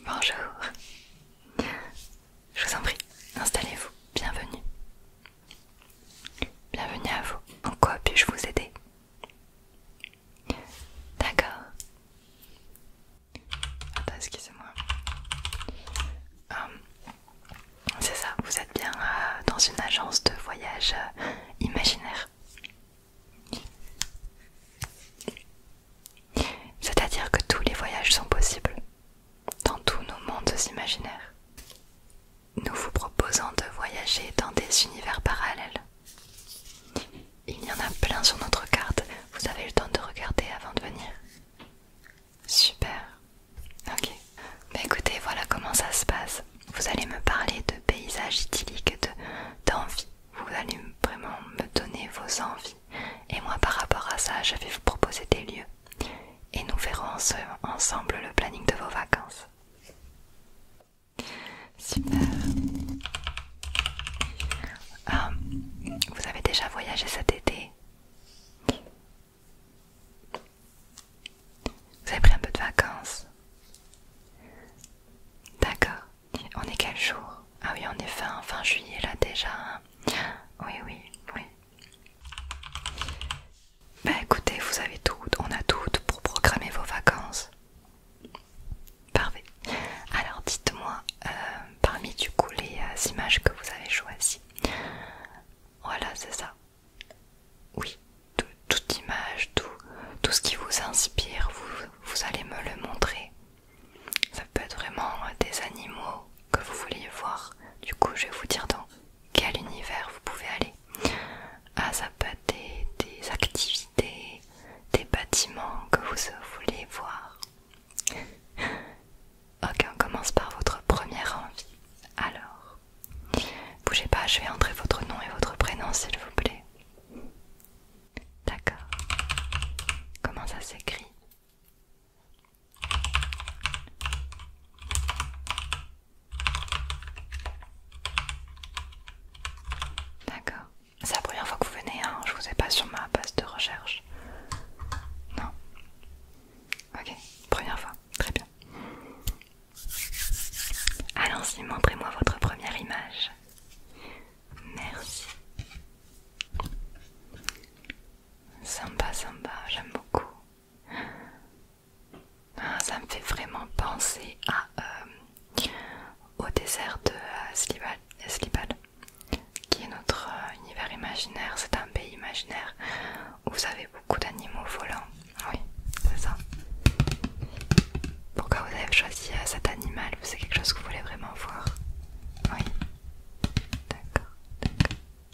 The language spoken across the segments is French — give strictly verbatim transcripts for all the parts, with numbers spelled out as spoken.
Bonjour. Je vous en prie, installez-vous. Bienvenue. Bienvenue à vous. En quoi puis-je vous aider? D'accord. Attends, excusez-moi. Hum, c'est ça, vous êtes bien euh, dans une agence de voyage euh, imaginaire. C'est-à-dire que tous les voyages sont possibles dans tous nos mondes imaginaires. Nous vous proposons de voyager dans des univers parallèles. Il y en a plein sur notre carte. Vous avez le temps de regarder avant de venir? Super. Ok. Bah écoutez, voilà comment ça se passe. Vous allez me parler de paysages idylliques, de d'envie. Vous allez vraiment me donner vos envies. Et moi, par rapport à ça, je vais vous proposer des lieux. Et nous verrons ensemble le planning de vos vacances. Super. Ah, vous avez déjà voyagé cet été? Vous avez pris un peu de vacances? D'accord. On est quel jour? Ah oui, on est fin, fin juillet là déjà. Oui, oui, oui. Bah écoutez, vous avez tout, on a tout pour programmer vos vacances. Parfait. Alors dites-moi, euh, parmi du coup les euh, images que vous avez choisies, voilà c'est ça. Oui, tout, toute image, tout, tout ce qui vous inspire, vous, vous allez me le montrer. Ça peut être vraiment des animaux que vous vouliez voir. Du coup je vais vous dire dans quel univers vous pouvez aller. Ah, ça peut être des, des activités, des bâtiments que vous voulez voir. Ok, on commence par votre première envie. Alors, bougez pas, je vais entrer votre nom et votre prénom s'il vous plaît. D'accord. Comment ça s'écrit? D'accord. C'est la première fois que vous venez, hein? Je vous ai pas sur ma base de recherche. Non. Ok, première fois. Très bien. Allons-y, montrez-moi votre première image. Merci. Sympa, sympa, j'aime beaucoup. Ah, ça me fait vraiment penser à, euh, au désert de euh, Slibal, Slibal, qui est notre euh, univers imaginaire. C'est un pays imaginaire où vous avez beaucoup d'animaux volants. Oui, c'est ça. Pourquoi vous avez choisi euh, cet animal? C'est quelque chose que vous voulez vraiment voir? Oui. D'accord, d'accord.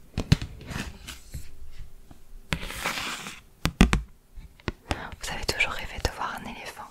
Vous avez toujours rêvé de voir un éléphant?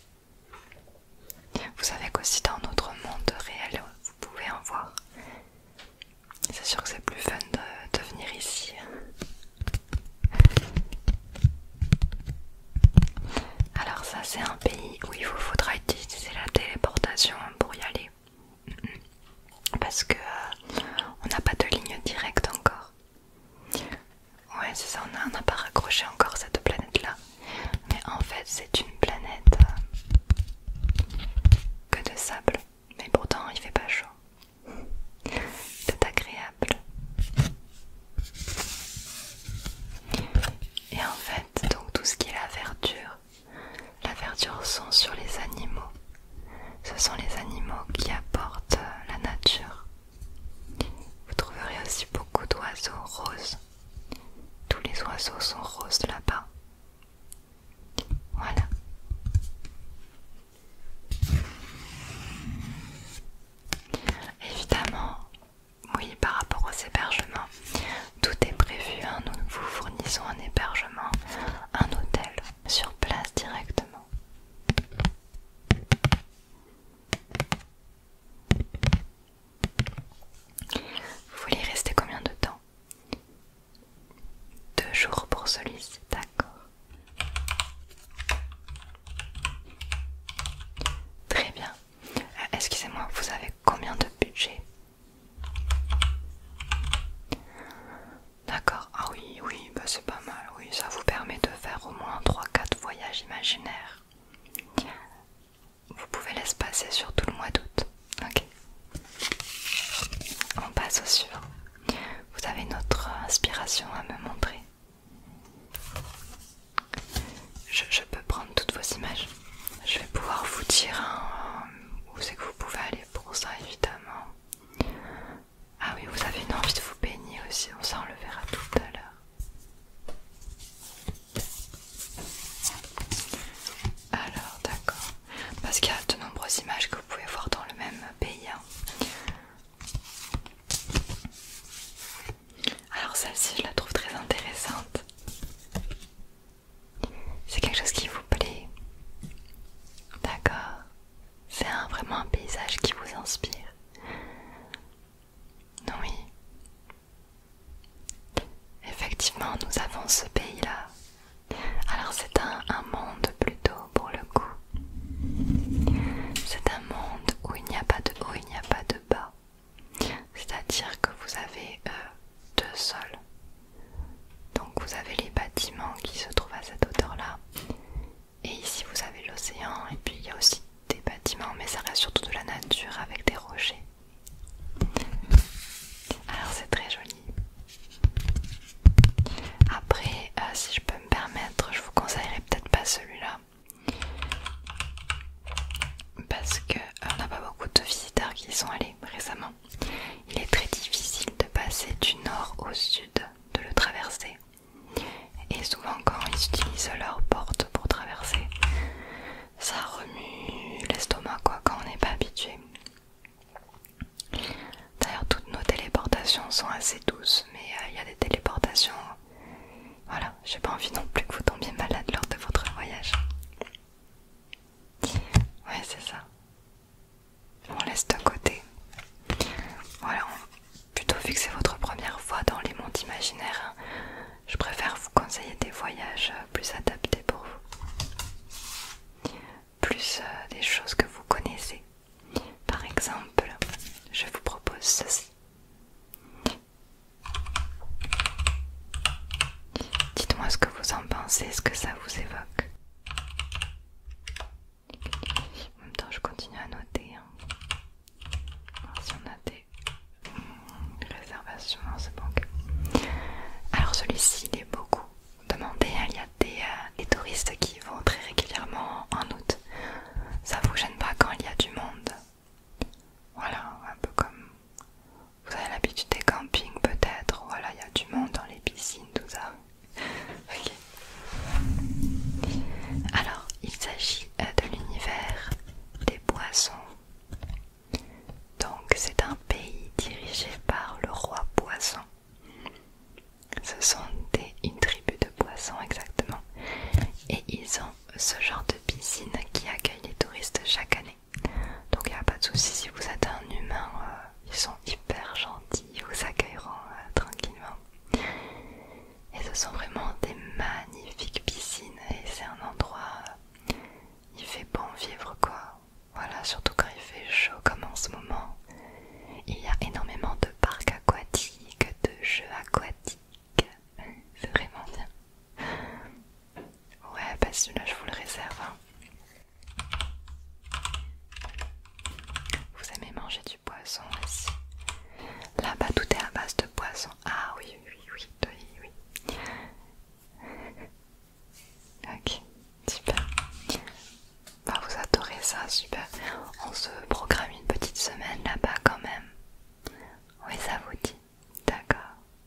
Vous savez qu'aussi dans notre monde réel, vous pouvez en voir. C'est sûr que c'est plus fun de, de venir ici. Alors ça c'est un pays où il vous faudra utiliser la téléportation pour y aller. Parce que euh, on n'a pas de ligne directe encore. Ouais c'est ça, on n'a pas raccroché encore cette planète là. Mais en fait c'est une planète euh, que de sable. Mais pourtant il fait pas chaud. C'est agréable. Et en fait donc tout ce qui est la verdure, la verdure sont sur les animaux. Ce sont les animaux qui apportent la nature. Vous trouverez aussi beaucoup d'oiseaux roses. Tous les oiseaux sont roses là-bas. Voilà. Évidemment, oui, par rapport aux hébergements, tout est prévu, hein. Nous vous fournissons un hébergement, un hôtel sur place directement. Vous voulez rester combien de temps? Deux jours pour celui-ci, d'accord. Très bien. Euh, Excusez-moi, vous avez combien de budget? D'accord, ah oui, oui, bah c'est pas mal, oui, ça vous permet de faire au moins trois quatre voyages imaginaires. Vous pouvez l'espacer sur tout le mois Je vais pouvoir vous dire hein, où c'est que vous pouvez aller pour ça évidemment. Ah oui, vous avez une envie de vous baigner aussi, ça on le verra tout à l'heure. Alors d'accord, parce qu'il y a de nombreuses images que vous pouvez voir dans le même pays. Hein. Alors celle-ci je la trouve très intéressante. C'est quelque chose qui vous plaît. D'accord. C'est un, vraiment un paysage qui vous inspire. Oui. Effectivement, nous avons ce pays-là. Alors c'est un, un monde plutôt pour le coup. C'est un monde où il n'y a pas de haut, il n'y a pas de bas. C'est-à-dire que vous avez euh, deux sols. Donc vous avez les bâtiments qui se trouvent à cette hauteur-là. Et ici vous avez l'océan et puis il y a aussi des bâtiments, mais ça reste surtout de la nature avec des rochers. Alors c'est très joli. Après, euh, si je peux me permettre, je vous conseillerais peut-être pas celui-là. Parce que euh, on n'a pas beaucoup de visiteurs qui y sont allés récemment. Il est très difficile de passer du nord au sud, de le traverser. Et souvent quand ils utilisent leur porte pour traverser, ça remue l'estomac quoi quand on n'est pas habitué. D'ailleurs toutes nos téléportations sont assez douces, mais il euh, y a des téléportations, voilà, j'ai pas envie non plus que vous tombiez malade lors de votre voyage. Ouais c'est ça. On laisse de côté. Voilà, on... plutôt vu que c'est votre première fois dans les mondes imaginaires, hein, je préfère vous conseiller des voyages plus adaptés pour vous. Plus euh, des choses que vous connaissez. Par exemple, je vous propose ceci. Dites-moi ce que vous en pensez, ce que ça vous évoque. En même temps, je continue à noter. Hein. Alors, si on a des réservations, c'est bon. Alors celui-ci, il est beaucoup demandé. Il y a des, euh, des touristes qui vont très régulièrement en août. Ça vous gêne pas quand il y a du monde? Voilà, un peu comme vous avez l'habitude des campings peut-être. Voilà, il y a du monde dans les piscines, tout ça. Ok. Alors, il s'agit de l'univers des poissons. Donc, c'est un pays dirigé par le roi poisson. Ce sont des, une tribu de poissons exactement. Et ils ont ce genre de piscine qui accueille les touristes chaque année. Donc, il n'y a pas de souci si vous êtes un humain, euh, ils sont hyper gentils, ils vous accueilleront euh, tranquillement. Et ce sont vraiment des magnifiques piscines et c'est un endroit, euh, il fait bon vivre quoi. Voilà, surtout quand il fait chaud comme en ce moment. Il y a énormément de parcs aquatiques, de jeux aquatiques. C'est vraiment bien. Ouais, bah celui-là je vous le réserve. Hein. Vous aimez manger du poisson aussi? Là-bas tout est à base de poisson. Ah oui, oui, oui, oui, oui. Ok, super. Bah vous adorez ça, super. On se programme une petite semaine là-bas quand même. Oui, ça vous dit? D'accord.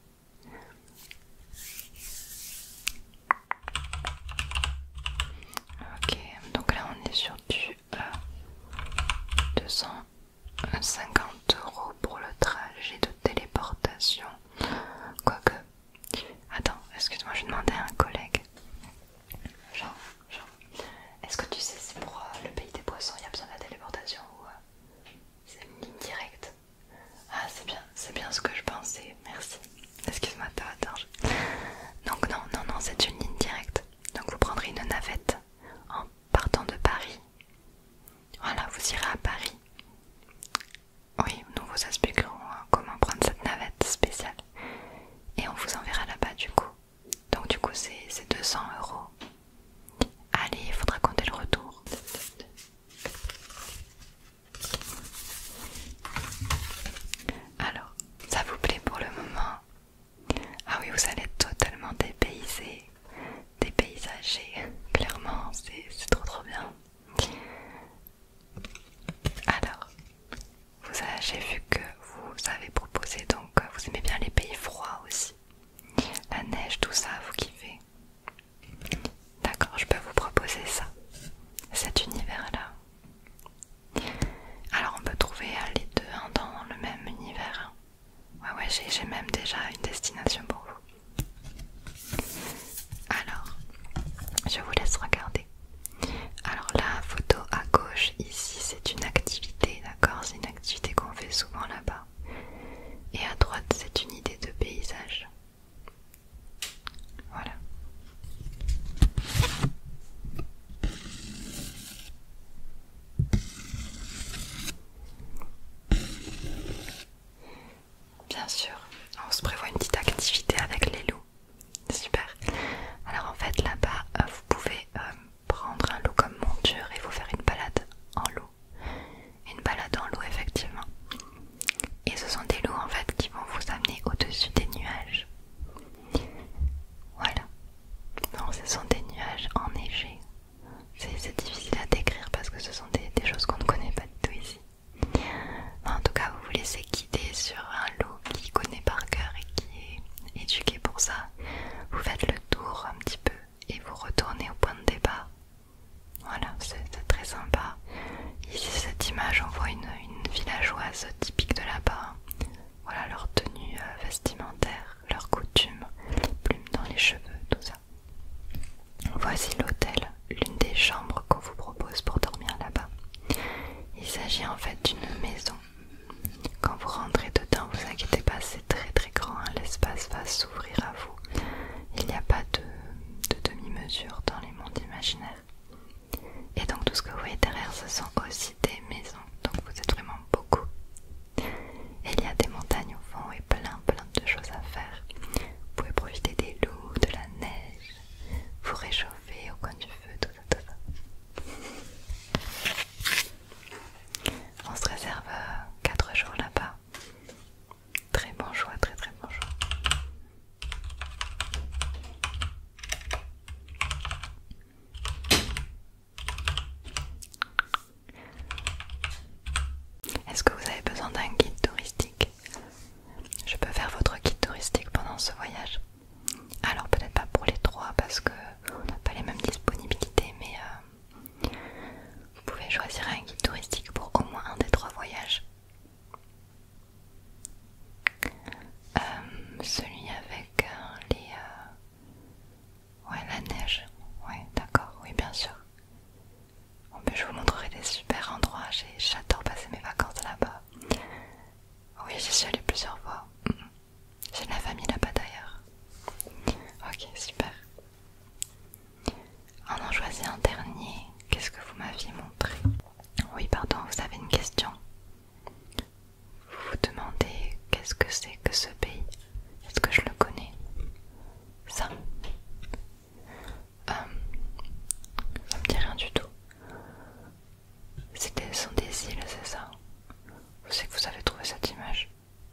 Ok, donc là on est sur du euh, deux cent cinquante euros pour le trajet de téléportation. Quoique, attends, excuse-moi, je vais demander à un collègue. Genre, genre, est-ce que tu sais si pour euh, le pays des poissons il y a besoin de la téléportation ou euh, c'est une ligne directe? Ah, c'est bien, c'est bien ce que villageoises typiques de là-bas. Voilà leur tenue euh, vestimentaire, leurs coutumes, les plumes dans les cheveux, tout ça. Voici l'hôtel, l'une des chambres qu'on vous propose pour dormir là-bas. Il s'agit en fait d'une maison. Quand vous rentrez dedans, vous inquiétez pas, c'est très très grand, hein, l'espace va s'ouvrir à vous. Il n'y a pas de, de demi-mesure dans les mondes imaginaires. Et donc tout ce que vous voyez derrière, ce sont aussi des maisons, donc vous êtes vraiment beaucoup. Et il y a des montagnes au fond et plein plein de choses à faire. Vous pouvez profiter des loups, de la neige, vous réchauffer au coin du feu, tout ça, tout ça. On se réserve quatre jours là-bas. Très bon choix, très très bon choix. Est-ce que vous avez besoin d'un guide touristique? Je peux faire votre guide touristique pendant ce voyage. Alors peut-être pas pour les trois parce que on n'a pas les mêmes disponibilités, mais euh, vous pouvez choisir un guide touristique pour au moins un des trois voyages. Euh, celui avec euh, les... Euh... Ouais, la neige. Ouais, d'accord, oui bien sûr. Bon, ben, je vous montrerai des super endroits, j'adore passer mes vacances là-bas. Oui, j'y suis allée plusieurs fois. J'ai de la famille là-bas d'ailleurs. Ok, super. On en choisit un dernier. Qu'est-ce que vous m'aviez montré? Oui, pardon, vous avez une question. Vous vous demandez qu'est-ce que c'est que ce pays? Est-ce que je le connais? Ça euh, Ça me dit rien du tout. Ce sont des îles, c'est ça? Où c'est que vous avez trouvé cette image?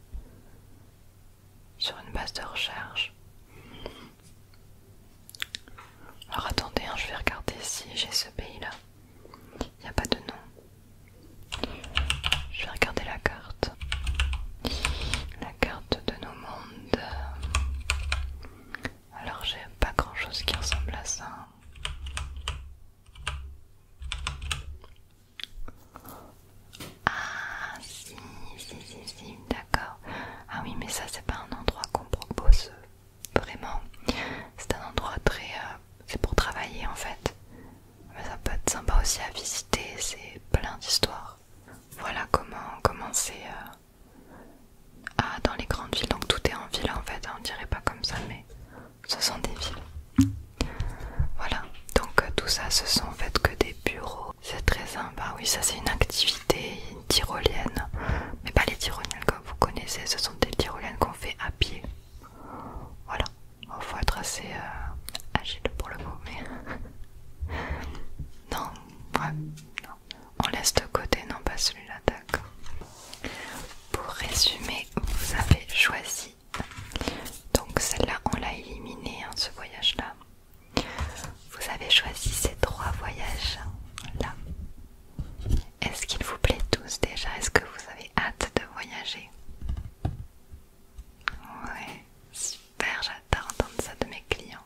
Sur une base de recherche. Alors attendez, hein, je vais regarder si j'ai ce pays là. Il n'y a pas de nom. Je vais regarder la carte. La carte de nos mondes. Alors j'ai pas grand chose qui ressemble à ça. Ah si, si, si, si, d'accord. Ah oui, mais ça c'est pas un endroit qu'on propose vraiment. C'est un endroit très... Euh, c'est pour travailler en fait. Mais ça peut être sympa aussi à visiter, c'est plein d'histoires. Voilà comment comment c'est euh... ah, dans les grandes villes, donc tout est en ville en fait, on dirait pas comme ça, mais ce sont des villes. Voilà, donc euh, tout ça ce sont en fait que des bureaux. C'est très sympa, oui ça c'est une activité, une tyrolienne. Mais pas les tyroliennes comme vous connaissez, ce sont des tyroliennes qu'on fait à pied. Voilà, il faut être assez euh, agile pour le coup, mais... non, ouais, non. On laisse de côté, non pas celui-là, d'accord. Pour résumer, vous avez choisi, donc celle-là on l'a éliminée, hein, ce voyage-là. Vous avez choisi ces trois voyages-là. Est-ce qu'ils vous plaît tous déjà? Est-ce que vous avez hâte de voyager? Ouais, super, j'adore entendre ça de mes clients.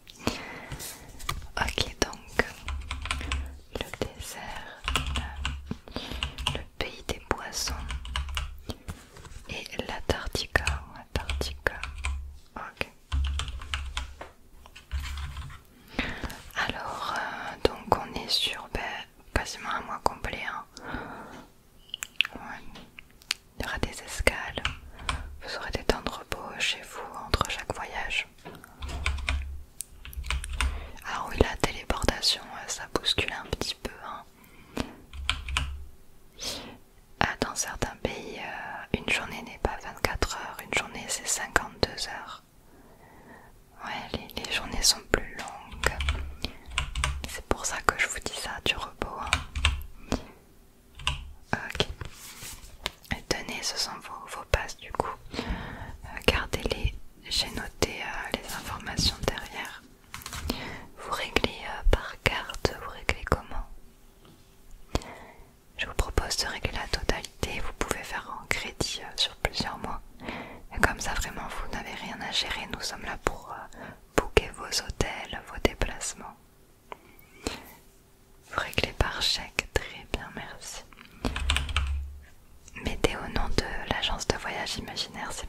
Ok, donc le désert, le pays des poissons et l'Antarctica. Antarctica. Ok. Alors, euh, donc on est sur ben, quasiment un mois complet. Hein. Ouais. Il y aura des escales. Vous aurez des temps de repos chez vous entre chaque voyage. Alors oui, la téléportation, ça bouscule un petit peu. Hein. Ah, dans certains pays, euh, une journée n'est pas vingt-quatre heures, une journée c'est cinquante-deux heures. Ouais, les, les journées sont plus longues. C'est pour ça que je vous dis ça, du repos. Hein. Ok. Et tenez, ce sont vos, vos passes du coup. Euh, Gardez-les, j'ai noté euh, les informations derrière. Vous réglez euh, par carte, vous réglez comment? voyage imaginaire, c'est